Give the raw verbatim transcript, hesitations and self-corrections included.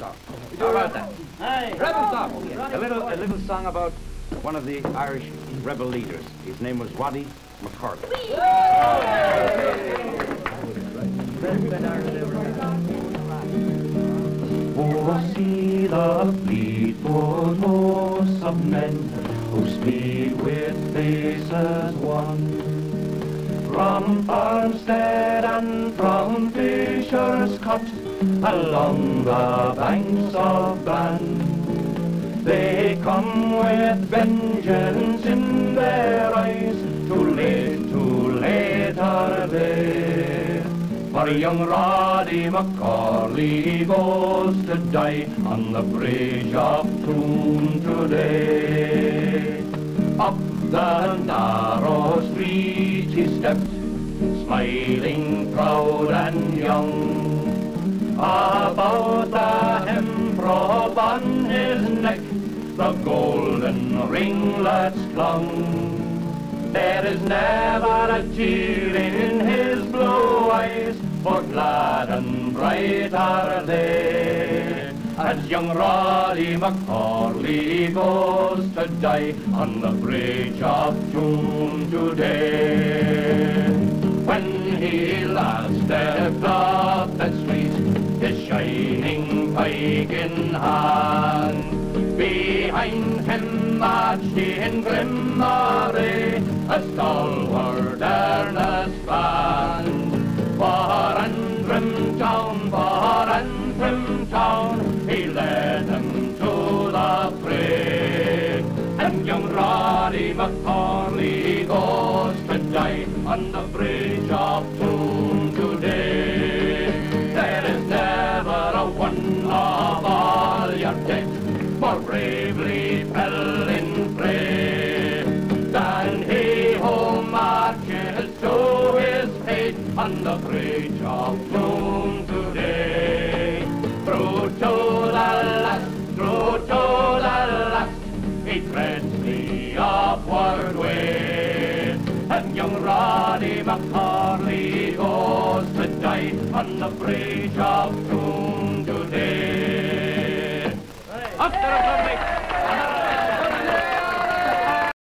stop. How about that? Hey. Rebel stop. A little, a little song about one of the Irish rebel leaders. His name was Roddy McCorley. Oh, see the fleetfoot hosts of men who speed with faces one. From farmstead and from Fisher's Cut, along the banks of Bann, they come with vengeance in their eyes. Too late, too late are they. For young Roddy McCorley goes to die on the bridge of Toon today. Up the narrow street he stepped, smiling, proud and young. About the hemp-robe on his neck, the golden ringlets clung. There is never a tear in his blue eyes, for glad and bright are they. As young Roddy McCorley goes to die on the bridge of Toon today. When he last stepped up that street, his shining pike in hand, behind him marched in grim array a stalwart earnest band. For Antrim town, for Antrim town, he led them to the fray. And young Roddy McCorley goes to die on the bridge of Toon today. There is never a one of all your dead more bravely fell in fray than he who marches to his fate on the bridge of Toon today. Through to the last, through to the last, he treads the upward way. And young Roddy McCorley goes to die on the bridge